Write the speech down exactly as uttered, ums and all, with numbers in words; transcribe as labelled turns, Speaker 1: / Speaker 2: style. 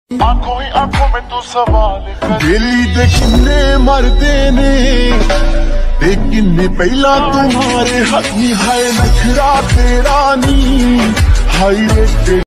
Speaker 1: आंखों ही आंखों में तू सवाल
Speaker 2: दिल्ली दे किन्ने मरदे ने लेकिन पहला तुम्हारे हक नी हाय नखरा तेरा नी हाय